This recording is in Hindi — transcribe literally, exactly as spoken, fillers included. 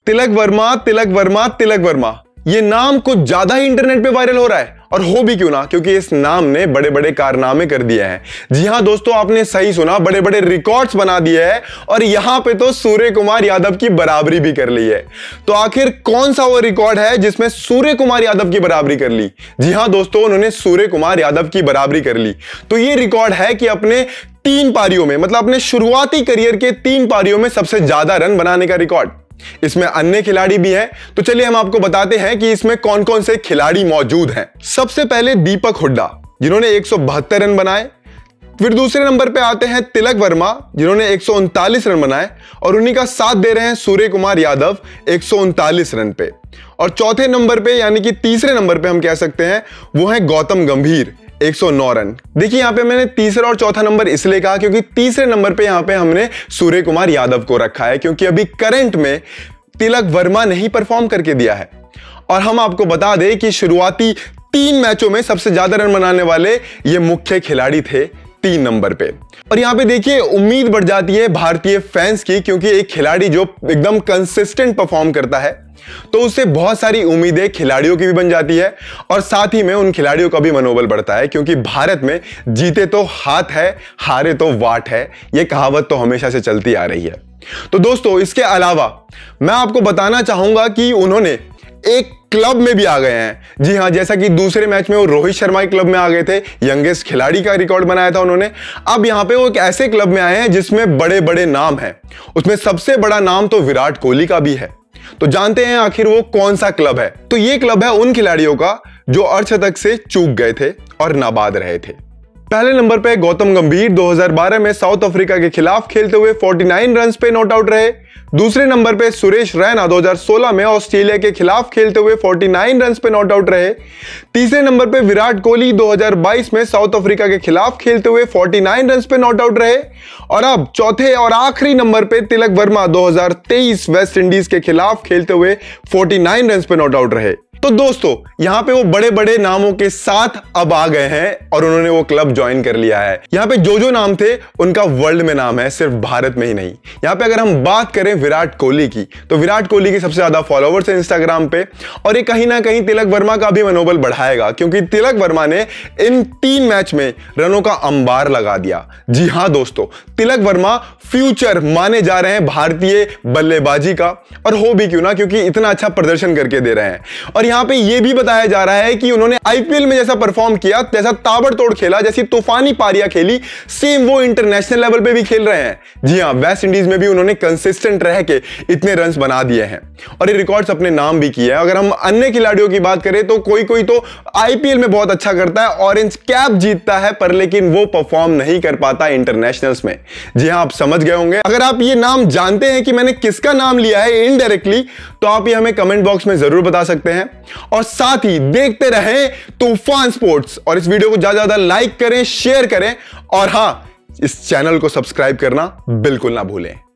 तिलक वर्मा, तिलक वर्मा, तिलक वर्मा, ये नाम कुछ ज्यादा ही इंटरनेट पे वायरल हो रहा है। और हो भी क्यों ना, क्योंकि इस नाम ने बड़े बड़े कारनामे कर दिए हैं। जी हां दोस्तों, आपने सही सुना, बड़े बड़े रिकॉर्ड्स बना दिए हैं और यहां पे तो सूर्य कुमार यादव की बराबरी भी कर ली है। तो आखिर कौन सा वो रिकॉर्ड है जिसमें सूर्य कुमार यादव की बराबरी कर ली? जी हां दोस्तों, उन्होंने सूर्य कुमार यादव की बराबरी कर ली। तो ये रिकॉर्ड है कि अपने तीन पारियों में, मतलब अपने शुरुआती करियर के तीन पारियों में सबसे ज्यादा रन बनाने का रिकॉर्ड। इसमें अन्य खिलाड़ी भी हैं, तो चलिए हम आपको बताते हैं कि इसमें कौन कौन से खिलाड़ी मौजूद हैं। सबसे पहले दीपक हुड्डा, जिन्होंने एक सौ बहत्तर रन बनाए। फिर दूसरे नंबर पे आते हैं तिलक वर्मा, जिन्होंने एक सौ उनतालीस रन बनाए और उन्हीं का साथ दे रहे हैं सूर्य कुमार यादव एक सौ उनतालीस रन पे। और चौथे नंबर पे, यानी कि तीसरे नंबर पे हम कह सकते हैं, वो है गौतम गंभीर, एक सौ नौ रन। देखिए यहां पे मैंने तीसरा और चौथा नंबर इसलिए कहा क्योंकि तीसरे नंबर पे यहां पे हमने सूर्य कुमार यादव को रखा है, क्योंकि अभी करंट में तिलक वर्मा ने ही परफॉर्म करके दिया है। और हम आपको बता दें कि शुरुआती तीन मैचों में सबसे ज्यादा रन बनाने वाले ये मुख्य खिलाड़ी थे तीन नंबर पे। और यहां पे देखिए उम्मीद बढ़ जाती है भारतीय फैंस की, क्योंकि एक खिलाड़ी जो एकदम कंसिस्टेंट परफॉर्म करता है तो उससे बहुत सारी उम्मीदें खिलाड़ियों की भी बन जाती है और साथ ही में उन खिलाड़ियों का भी मनोबल बढ़ता है, क्योंकि भारत में जीते तो हाथ है, हारे तो वाट है, यह कहावत तो हमेशा से चलती आ रही है। तो दोस्तों इसके अलावा मैं आपको बताना चाहूंगा कि उन्होंने एक क्लब में भी आ गए हैं। जी हां, जैसा कि दूसरे मैच में वो रोहित शर्मा के क्लब में आ गए थे, यंगेस्ट खिलाड़ी का रिकॉर्ड बनाया था उन्होंने। अब यहां पे वो एक ऐसे क्लब में आए हैं जिसमें बड़े बड़े नाम हैं। उसमें सबसे बड़ा नाम तो विराट कोहली का भी है। तो जानते हैं आखिर वो कौन सा क्लब है? तो ये क्लब है उन खिलाड़ियों का जो अर्धशतक से चूक गए थे और नाबाद रहे थे। पहले नंबर पे गौतम गंभीर दो हज़ार बारह में साउथ अफ्रीका के खिलाफ खेलते हुए उनचास रन पे नॉट आउट रहे। दूसरे नंबर पे सुरेश रैना दो हज़ार सोलह में ऑस्ट्रेलिया के खिलाफ खेलते हुए उनचास रन पे नॉट आउट रहे। तीसरे नंबर पे विराट कोहली दो हज़ार बाईस में साउथ अफ्रीका के खिलाफ खेलते हुए उनचास रन पे नॉट आउट रहे। और अब चौथे और आखिरी नंबर पे तिलक वर्मा दो हज़ार तेईस वेस्ट इंडीज के खिलाफ खेलते हुए उनचास रन पे नॉट आउट रहे। तो दोस्तों यहां पे वो बड़े बड़े नामों के साथ अब आ गए हैं और उन्होंने वो क्लब ज्वाइन कर लिया है। यहां पे जो जो नाम थे उनका वर्ल्ड में नाम है, सिर्फ भारत में ही नहीं। यहां पे अगर हम बात करें विराट कोहली की, तो विराट कोहली के सबसे ज्यादा फॉलोवर्स हैं इंस्टाग्राम पे, और ये कहीं ना कहीं तिलक वर्मा का भी मनोबल बढ़ाएगा, क्योंकि तिलक वर्मा ने इन तीन मैच में रनों का अंबार लगा दिया। जी हां दोस्तों, तिलक वर्मा फ्यूचर माने जा रहे हैं भारतीय बल्लेबाजी का, और हो भी क्यों ना, क्योंकि इतना अच्छा प्रदर्शन करके दे रहे हैं। और यहां पे यह भी बताया जा रहा है कि उन्होंने आईपीएल में जैसा परफॉर्म किया, जैसा ताबड़तोड़ खेला, जैसी तूफानी पारियां खेली, सेम वो इंटरनेशनल लेवल पे भी खेल रहे हैं। जी हां, वेस्ट इंडीज में भी उन्होंने कंसिस्टेंट रह के इतने रन्स बना दिए हैं और ये रिकॉर्ड्स अपने नाम भी किए हैं। अगर हम अन्य खिलाड़ियों की बात करें तो कोई कोई तो आईपीएल में बहुत अच्छा करता है, ऑरेंज कैप जीतता है, पर लेकिन वो परफॉर्म नहीं कर पाता इंटरनेशनल्स में। जी हां, आप समझ गए होंगे। अगर आप ये नाम जानते हैं कि मैंने किसका नाम लिया है इनडायरेक्टली, तो आप ये हमें कमेंट बॉक्स में जरूर बता सकते हैं। और साथ ही देखते रहें तूफान स्पोर्ट्स, और इस वीडियो को ज्यादा ज्यादा लाइक करें, शेयर करें, और हां, इस चैनल को सब्सक्राइब करना बिल्कुल ना भूलें।